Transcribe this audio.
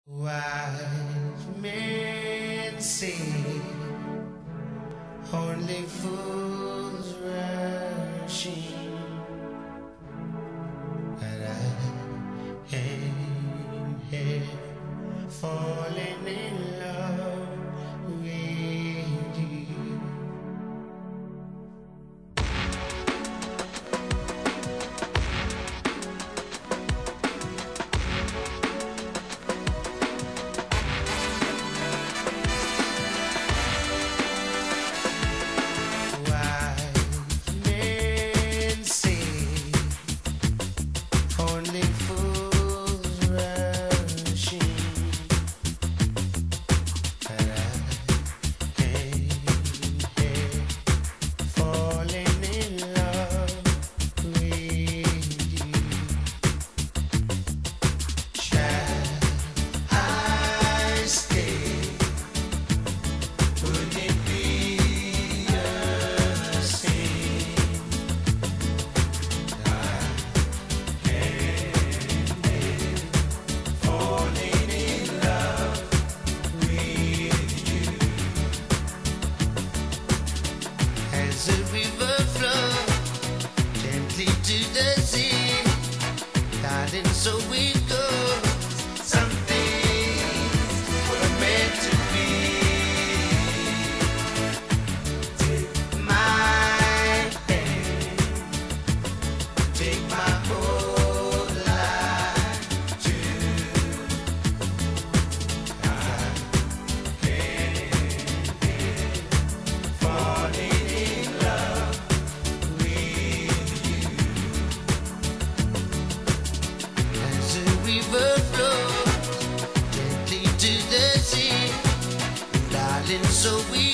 Wise men say only fools rush in, but I am here falling in love with you. As a river flows gently to the sea, darling, so we go. Some things were meant to be. Take my hand, take my whole life too. I can't falling. River flows gently to the sea, darling, so we